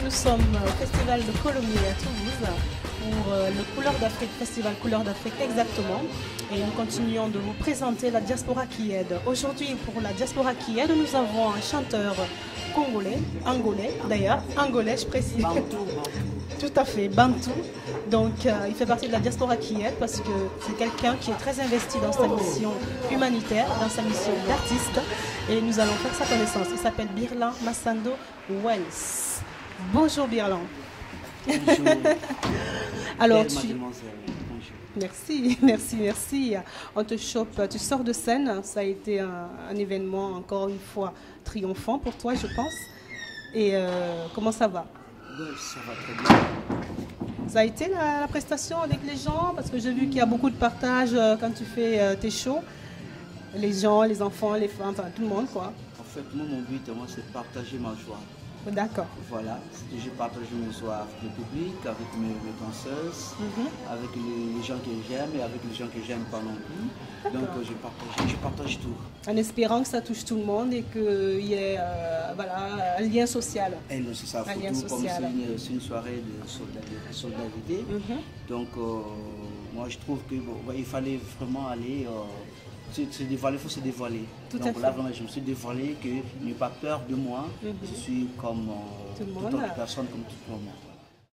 nous sommes au Festival de Colomiers à Toulouse pour le Couleurs d'Afrique, Festival Couleurs d'Afrique exactement. Et nous continuons de vous présenter la diaspora qui aide. Aujourd'hui, pour la diaspora qui aide, nous avons un chanteur congolais, angolais d'ailleurs, angolais je précise. Bantou. Tout à fait, Bantou. Donc il fait partie de la diaspora qui aide parce que c'est quelqu'un qui est très investi dans sa mission humanitaire, dans sa mission d'artiste. Et nous allons faire sa connaissance. Il s'appelle Birlan Massando Wells. Bonjour Birlan. Bonjour. Alors Belle tu... mademoiselle. Bonjour. Merci, merci, merci. On te chope, tu sors de scène. Ça a été un événement encore une fois triomphant pour toi, je pense. Et comment ça va? Ouais, ça va très bien. Ça a été la prestation avec les gens, parce que j'ai vu qu'il y a beaucoup de partage quand tu fais tes shows. Les gens, les enfants, les femmes, enfin tout le monde quoi. En fait, moi, mon but, c'est de partager ma joie. D'accord. Voilà, c'est que je partage mon joie avec le public, avec mes danseuses, avec les gens que j'aime et avec les gens que j'aime pas non plus. Donc, je partage tout. En espérant que ça touche tout le monde et qu'il y ait voilà, un lien social. Et non, c'est ça, surtout comme c'est une soirée de solidarité. Donc, moi, je trouve qu'il fallait vraiment aller... se dévoiler, il faut se dévoiler. Donc là, vraiment, je me suis dévoilé, que n'aie pas peur de moi. Je suis comme toute autre personne, comme tout le monde.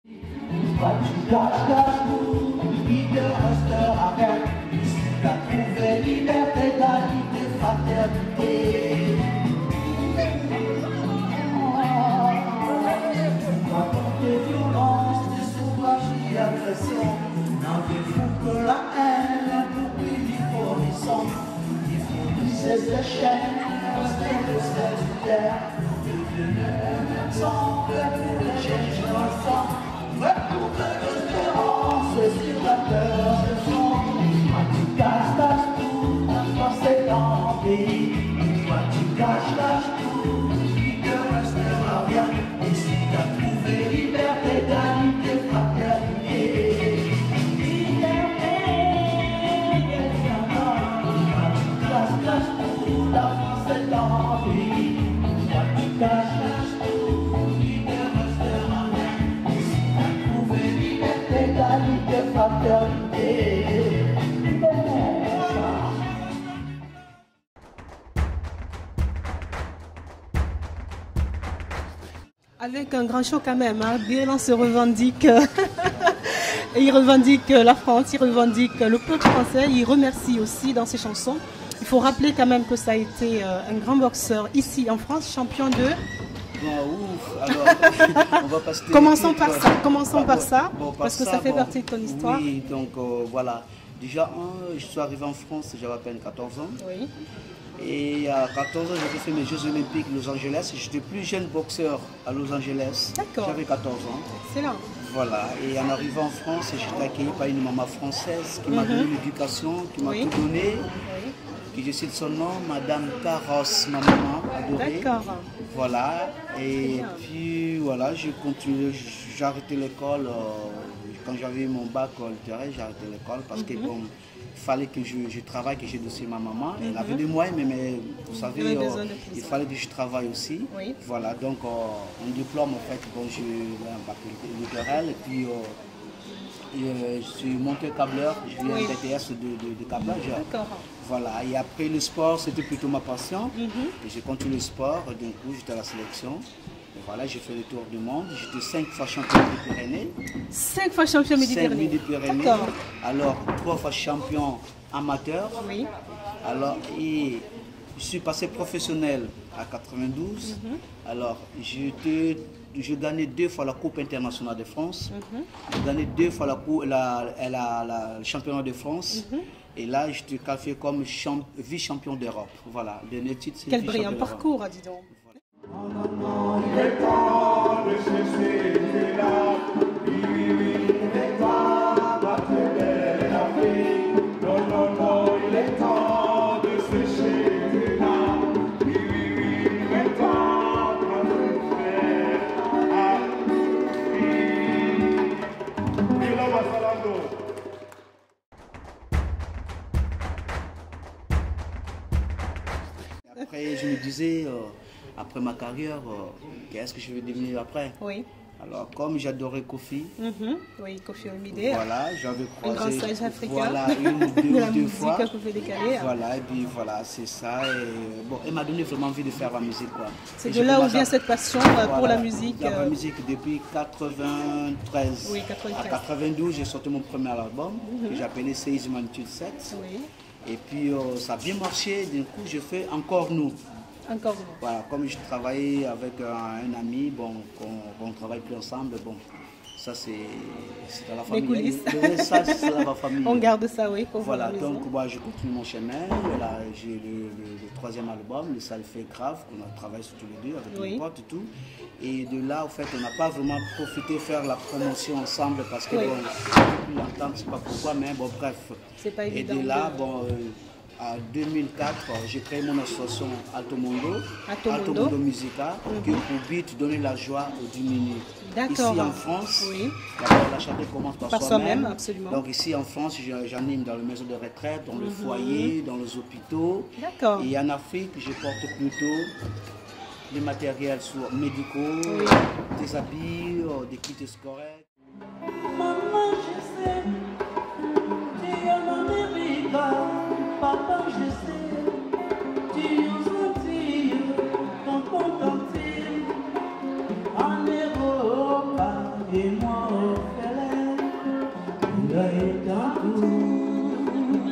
C'est la chaîne, c'est de terre, ensemble, la chaîne ensemble, retrouve l'espérance sur la peur de son. Toi tu caches tout, dans cet pays. Toi tu caches tout, il ne restera rien. Et si tu as trouvé liberté, égalité, fraternité. Avec un grand show quand même, hein. Birlan se revendique, il revendique la France, il revendique le peuple français, il remercie aussi dans ses chansons. Il faut rappeler quand même que ça a été un grand boxeur ici en France, champion de... Bon, ouf, alors, on va passer... Commençons par ça, parce que ça fait partie de ton histoire. Oui, donc voilà. Déjà, je suis arrivé en France, j'avais à peine 14 ans. Oui. Et à 14 ans, j'ai fait mes Jeux Olympiques Los Angeles. J'étais plus jeune boxeur à Los Angeles. D'accord. J'avais 14 ans. Excellent. Voilà. Et en arrivant en France, j'étais accueilli par une maman française qui m'a donné l'éducation, qui m'a tout donné. Oui. Qui je cite son nom, Madame Carros, ma maman adorée. D'accord. Voilà. Et puis voilà, j'ai continué, j'ai arrêté l'école. Quand j'avais mon bac littéraire, j'ai arrêté l'école parce que bon, il fallait que je travaille, que j'aide aussi ma maman. Elle avait des moyens, mais vous savez, il fallait que je travaille aussi. Oui. Voilà, donc un diplôme en fait, bon, j'ai un bac littéraire et puis je suis monté câbleur, j'ai eu un BTS de câblage. D'accord. Voilà, et après le sport, c'était plutôt ma passion. Et j'ai continué le sport, d'un coup j'étais à la sélection. Et voilà, j'ai fait le tour du monde. J'étais 5 fois champion Méditerranée. 5 fois champion Méditerranée. 5 Méditerranée. D'accord. Alors, 3 fois champion amateur. Oui. Alors, et je suis passé professionnel à 92. Alors, j'ai gagné 2 fois la Coupe internationale de France. J'ai gagné 2 fois le championnat de France. Et là, je suis qualifié comme vice-champion d'Europe. Voilà, le dernier titre, c'est quel brillant parcours, dis donc. Il est temps de cesser là. Il est temps d'atteindre la vie. Non, non, non, il est temps de sécher là. Il est temps d'atteindre la vie. Birlan Massando. Après, je me disais, après ma carrière, qu'est-ce que je vais devenir après? Oui. Alors, comme j'adorais Kofi, Oui, Kofi Olomide. voilà, j'avais Un grand croisé sage africain. voilà, une ou de la deux musique fois. Kofi Décalé. Voilà, et puis voilà, c'est ça. Et, bon, elle m'a donné vraiment envie de faire la musique, quoi. C'est Et de j'ai là où commencé vient à- cette passion pour voilà, la musique. La musique depuis 93. Oui, 93. À 92, j'ai sorti mon premier album que j'appelais Séisme Magnitude 7. Oui, Et puis ça a bien marché, du coup je fais encore nous. encore. Voilà, comme je travaillais avec un ami, bon, qu'on travaille plus ensemble, bon, ça c'est dans la famille. coulisses. Ça c'est dans la famille. On garde ça, oui, pour Voilà, voir la maison. donc moi je continue mon chemin. Là, j'ai le troisième album, le Ça le fait grave, qu'on a travaillé sur tous les deux avec Oui. mes potes et tout. Et de là, en fait, on n'a pas vraiment profité de faire la promotion ensemble parce que Oui. bon, depuis longtemps, je sais pas pourquoi, mais bon, bref. C'est pas Et évident de là, de- bon, en 2004, j'ai créé mon association Alto Mondo, Alto Mondo. Musica, qui a pour but de donner la joie aux diminués. D'accord. Ici en France, Oui. d'abord, la charité commence par Par soi-même. soi-même, absolument. Donc ici en France, j'anime dans les maisons de retraite, dans le foyer, dans les hôpitaux. D'accord. Et en Afrique, je porte plutôt des matériels médicaux, des habits, des kits scolaires. Maman, je sais, tu es en Amérique. Papa, je sais, tu es aux Antilles. Tonton, tantine, en Europe. Et moi, au Félin, il a été en tout.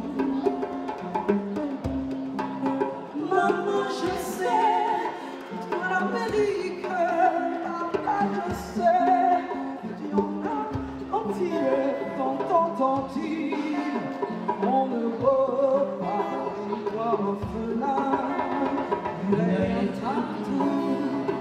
Maman, je sais, en Amérique. Papa, je sais, tu es en Antilles. Tonton, tantine, on ne peut pas voir orphelin. Il est en tout.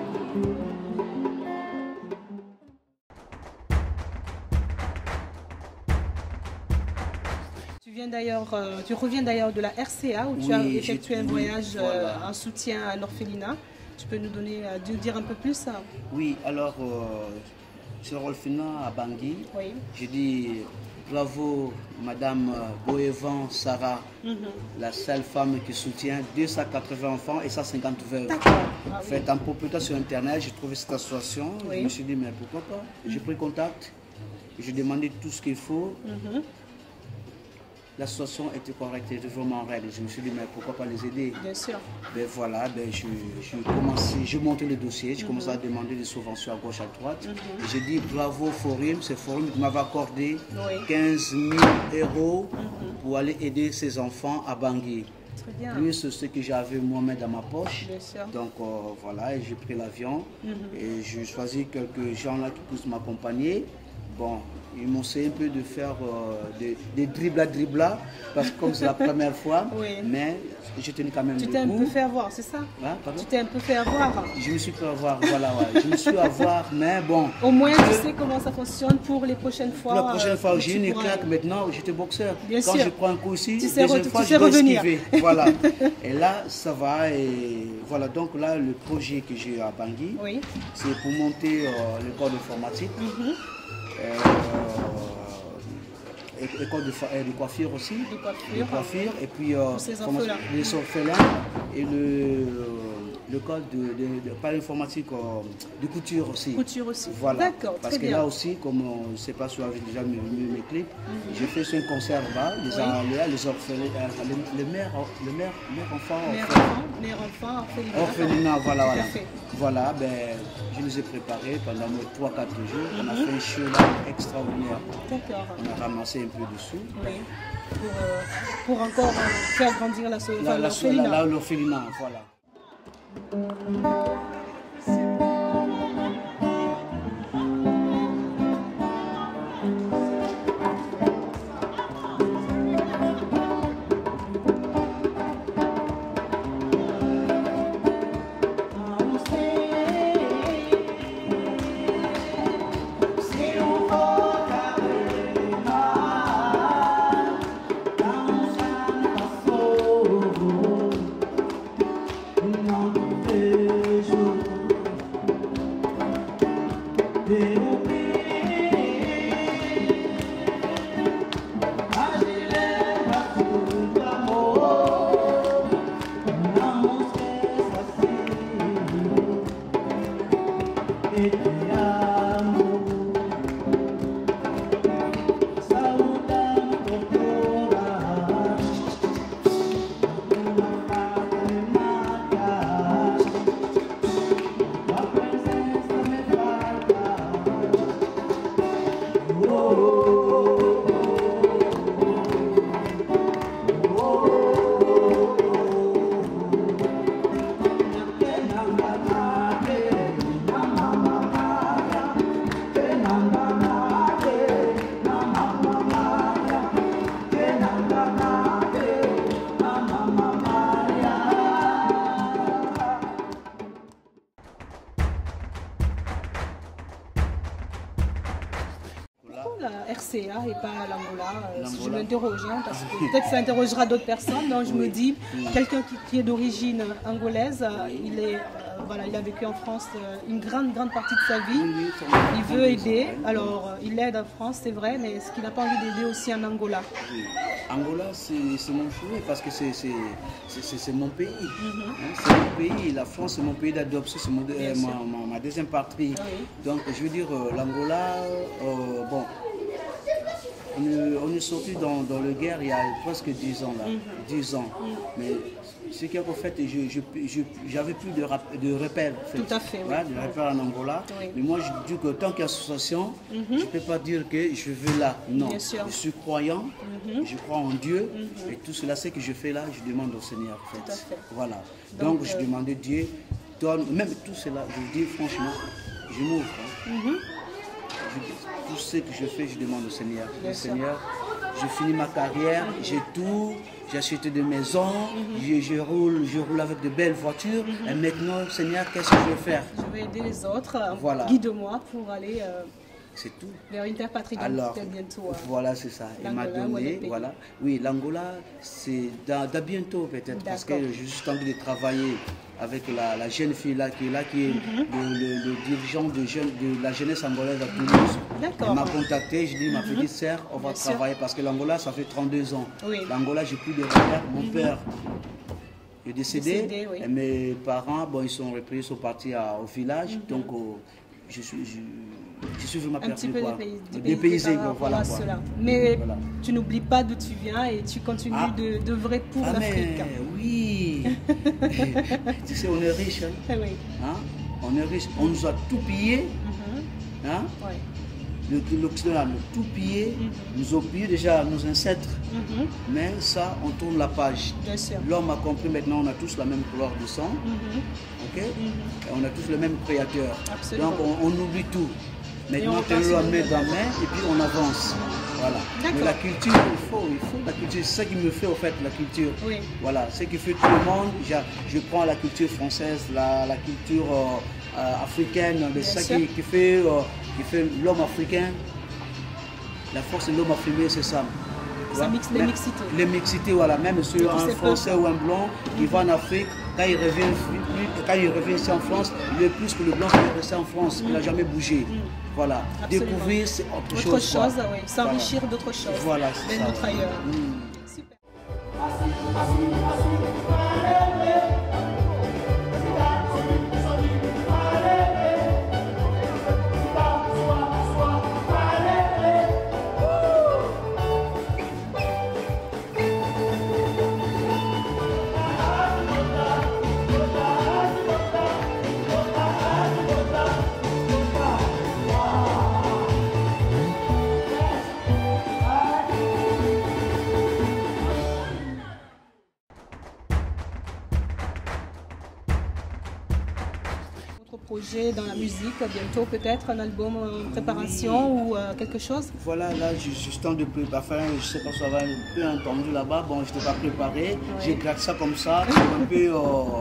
Tu reviens d'ailleurs de la RCA où tu as Oui, effectué un oui, voyage voilà. en soutien à l'orphelinat. Tu peux nous dire un peu plus ça? Oui, alors, sur l'orphelinat à Bangui, Oui. je dis bravo Madame Boévan Sarah, la seule femme qui soutient 280 enfants et 150 veuves. D'accord. Ah En oui. fait, en popotant sur Internet, j'ai trouvé cette association. Oui. Je me suis dit, mais pourquoi pas? J'ai pris contact, j'ai demandé tout ce qu'il faut. L'association était correcte, elle était vraiment en règle. Je me suis dit, mais pourquoi pas les aider? Bien sûr. Ben voilà, j'ai monté le dossier, j'ai commencé à demander des subventions à gauche, à droite. Et j'ai dit bravo Forum, c'est Forum qui m'avait accordé Oui. 15 000 euros pour aller aider ces enfants à Bangui. Très bien. Plus ce que j'avais moi-même dans ma poche. Bien sûr. Donc voilà, et j'ai pris l'avion et j'ai choisi quelques gens là qui puissent m'accompagner. Bon, ils m'ont essayé un peu de faire des dribla, parce que comme c'est la première fois, Oui. mais j'ai tenu quand même Tu le t'es un coup. peu fait avoir, c'est ça? Hein, pardon? Tu t'es un peu fait avoir. Je me suis fait avoir, voilà, ouais. Je me suis fait avoir, mais bon. Au moins, tu sais comment ça fonctionne pour les prochaines fois. Pour la prochaine fois, où j'ai tu une pourras- claque maintenant, j'étais boxeur. Bien Quand sûr. je prends un coup ici, Tu sais deuxième fois, tu je sais dois revenir. esquiver. Voilà. Et là, ça va. Et voilà, donc là, le projet que j'ai à Bangui, Oui. c'est pour monter l'école d'informatique. École de coiffure aussi. De coiffure. De coiffure. Et puis ces orphelins. les orphelins et le code pas l'informatique, de couture aussi. Couture aussi. Voilà. D'accord, Parce très que bien. là aussi, comme on ne sait pas si vous avez déjà mes clips, j'ai fait sur un concert là, les orphelins, les mères enfants, Mère enfant, orphelinat. orphelinat, voilà, Tout à voilà. fait. Voilà, ben, je les ai préparés pendant 3-4 jours. On a fait un show là extraordinaire. D'accord. On a ramassé un peu de sous. Oui. Pour encore faire grandir l'orphelinat. Là, l'orphelinat, voilà. Yeah. RCA et pas l'Angola. Je L'Angola. m'interroge, hein, parce que peut-être que ça interrogera d'autres personnes. Donc je me dis, quelqu'un qui est d'origine angolaise, il a vécu en France une grande partie de sa vie. Il veut aider. Alors il aide en France, c'est vrai, mais est-ce qu'il n'a pas envie d'aider aussi en Angola? Oui. Angola, c'est mon choix parce que c'est mon pays. Hein, c'est mon pays. La France, c'est mon pays d'adoption, c'est ma deuxième patrie. Oui. Donc, je veux dire, l'Angola, bon, on est sorti dans la guerre il y a presque 10 ans, là. 10 ans. Mais ce qui a fait, j'avais plus de repères. En fait. Tout à fait. Oui. Voilà, de repères en Angola. Oui. Mais moi, je dis que tant qu'association, je ne peux pas dire que je vais là. Non. Bien sûr. Je suis croyant, je crois en Dieu. Et tout cela, ce que je fais là, je demande au Seigneur. En fait. Tout à fait. Voilà. Donc, je demandais Dieu, donne, même tout cela, je vous dis franchement, je m'ouvre. Hein. Tout ce que je fais, je demande au Seigneur. Le Seigneur, je finis ma carrière, j'ai tout, j'ai acheté des maisons, je roule avec de belles voitures. Et maintenant, Seigneur, qu'est-ce que je vais faire? Je vais aider les autres. Voilà. Guide-moi pour aller c'est tout. vers une terre patrie. Alors, bientôt. voilà, c'est ça. Il m'a donné, voilà. Oui, l'Angola, c'est dans bientôt peut-être, parce que je suis en train de travailler avec la jeune fille là qui est le dirigeant de la jeunesse angolaise à Toulouse. D'accord. Il m'a contacté, je dis ma petite sœur, on va travailler parce que l'Angola ça fait 32 ans. Oui. L'Angola j'ai plus de repères. Mon père est décédé, oui. et mes parents bon ils sont repris, ils sont partis au village, donc je suis vraiment perdu, quoi. Dépaysé, voilà. Cela. Mais voilà. Tu n'oublies pas d'où tu viens et tu continues d'œuvrer pour l'Afrique. Oui. Tu sais, on est riche. Hein? Oui. Hein? On est riche. On nous a tout pillé. Hein? Oui. L'Occident a tout pillé. Nous ont pillé déjà nos ancêtres. Mais ça, on tourne la page. L'homme a compris maintenant, on a tous la même couleur de sang. Ok? Et on a tous le même créateur. Absolument. Donc on oublie tout. Maintenant, on le met dans la main et puis on avance. Voilà. Mais la culture, il faut la culture. C'est ce qui me fait au fait la culture. Oui. Voilà, ce qui fait tout le monde. Je prends la culture française, la culture africaine, c'est ça qui fait l'homme africain. La force de l'homme africain, c'est ça. Ça mixe les mixités. Les mixités, voilà. Même sur un Français ou un blanc qui va en Afrique, quand il revient ici en France, il est plus que le blanc qui est resté en France. Il n'a jamais bougé. Voilà. Absolument. Découvrir, c'est autre chose. Autre chose, oui. S'enrichir d'autres choses. Voilà, c'est ça. Notre ailleurs. Super. Projet dans la musique, bientôt peut-être un album en préparation ou quelque chose? Voilà, là je suis en train de préparer, je sais pas si ça va un peu entendu là-bas, bon je ne t'ai pas préparé, j'ai gratté ça comme ça, un peu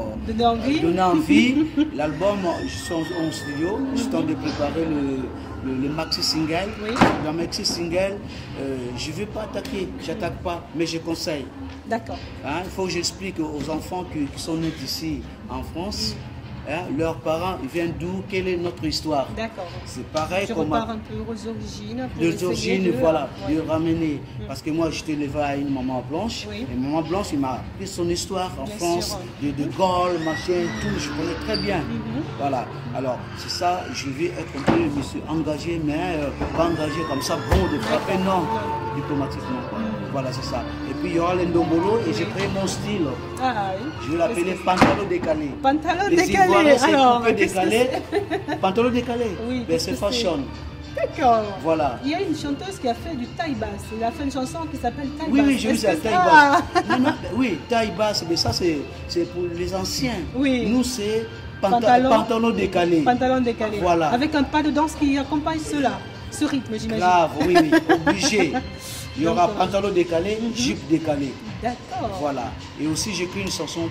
donner envie. L'album, je suis en studio, je suis en train de préparer le maxi single. Dans le maxi single, je ne vais pas attaquer, j'attaque pas, mais je conseille. D'accord. Hein, il faut que j'explique aux enfants qui sont nés ici en France. Hein, leurs parents viennent d'où? Quelle est notre histoire? D'accord. C'est pareil. Tu repars un peu aux origines. Les origines, voilà, de ramener. Parce que moi, j'étais élevé à une maman blanche. Et maman blanche, il m'a appris son histoire en France, de Gaulle, machin, tout. Je connais très bien. Voilà. Alors, c'est ça, je vais être un peu, je me suis engagé, mais pas engagé comme ça, bon, de frapper, non, diplomatiquement. Voilà, c'est ça. Et puis, il y aura l'Ndombolo et j'ai créé mon style. Ah, oui. Je vais l'appeler pantalon décalé. Pantalon décalé. C'est coupé décalé. Pantalon décalé. Oui. Ben, c'est fashion. D'accord. Voilà. Il y a une chanteuse qui a fait du taille basse. Elle a fait une chanson qui s'appelle taille basse. Oui, j'ai vu ça, taille basse. Non, oui, taille basse, mais ça c'est pour les anciens. Oui. Nous, c'est pantalon décalé. Pantalon décalé. Voilà. Avec un pas de danse qui accompagne cela. Ce rythme, j'imagine. Grave, oui, obligé. Il y aura pantalon décalé, jupe décalée. D'accord. Voilà. Et aussi, j'ai écrit une chanson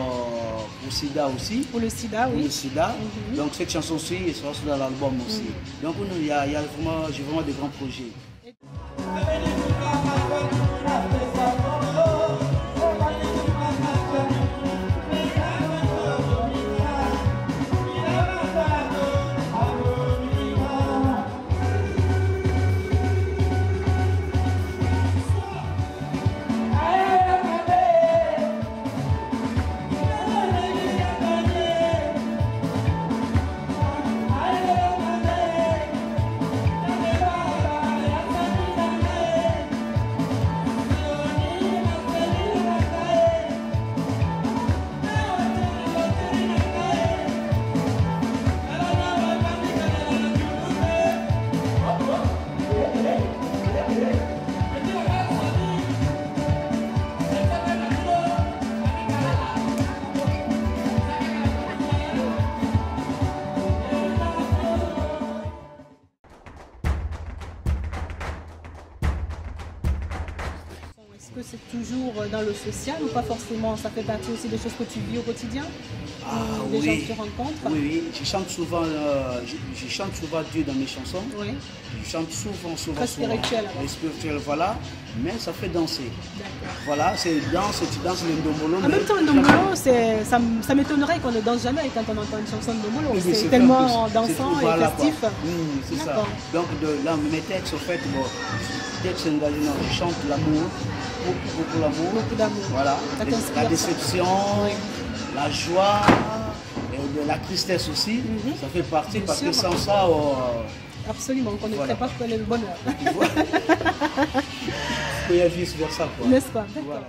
pour Sida aussi. Pour le Sida, oui. Pour le Sida. Donc, cette chanson-ci sera dans l'album aussi. Donc, j'ai vraiment des grands projets. Est-ce que c'est toujours dans le social ou pas forcément? Ça fait partie aussi des choses que tu vis au quotidien? Des gens que tu rencontres? Oui, oui. Je chante souvent Dieu dans mes chansons. Oui. Je chante souvent. Très spirituel. Les spirituels, voilà. Mais ça fait danser. D'accord. Voilà, c'est danse, tu danses le ndombolo. En même temps, le ndombolo, ça m'étonnerait qu'on ne danse jamais quand on entend une chanson de ndombolo. Oui, c'est tellement dansant et voilà, festif. C'est ça. Donc, dans mes textes, au fait, textes engagés, je chante l'amour, beaucoup l'amour. Beaucoup d'amour. Voilà. La déception, oui. La joie, et la tristesse aussi. Ça fait partie, parce que sans ça... Absolument, on ne ferait pas que le bonheur. Il y a vice versa, quoi. N'est-ce pas? D'accord.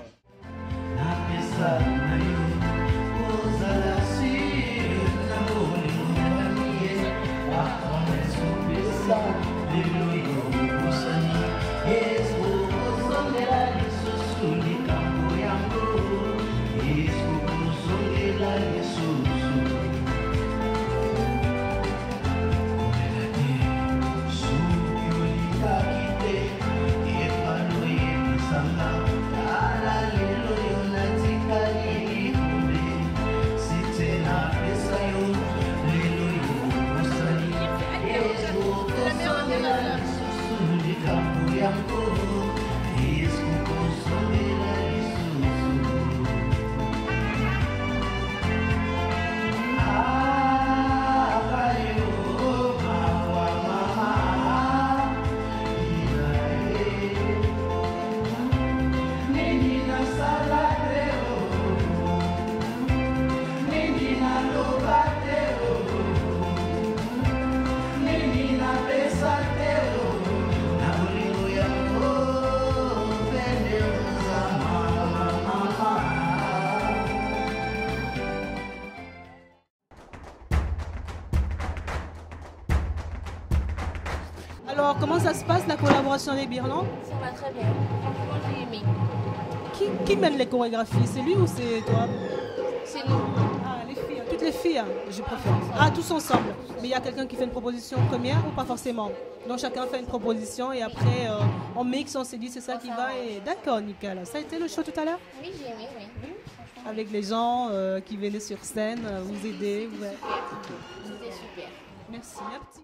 Alors, comment ça se passe la collaboration avec Birlan? Ça va très bien. Franchement, j'ai aimé. Qui mène les chorégraphies? C'est lui ou c'est toi? C'est nous. Ah, les filles, toutes les filles, je préfère. Ah, tous ensemble. Mais il y a quelqu'un qui fait une proposition première ou pas forcément? Donc chacun fait une proposition et après on mixe, on se dit c'est ça qui va. Et d'accord, nickel. Ça a été le show tout à l'heure? Oui, j'ai aimé, oui. Avec les gens qui venaient sur scène, vous aider. Ouais. C'était super. Merci, merci.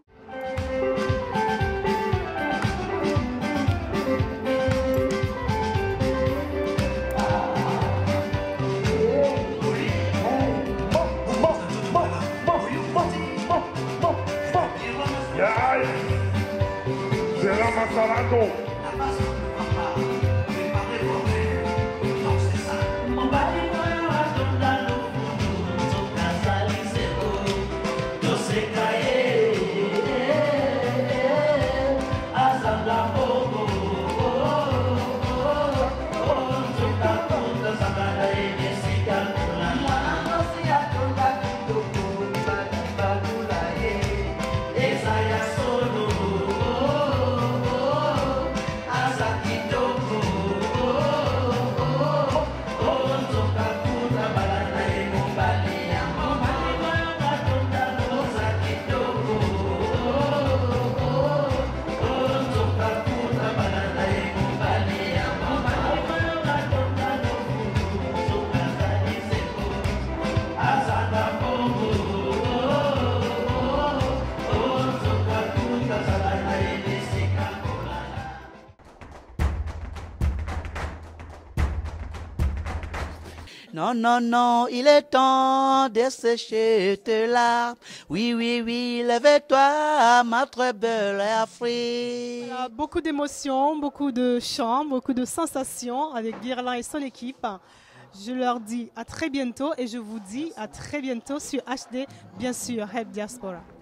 C'est la Masalado. Esa ya solo Non, non, non, il est temps de sécher tes larmes. Oui, oui, oui, lève-toi, ma très belle Afrique. Voilà, beaucoup d'émotions, beaucoup de chants, beaucoup de sensations avec Guerlain et son équipe. Je leur dis à très bientôt et je vous dis à très bientôt sur HD, bien sûr, Help Diaspora.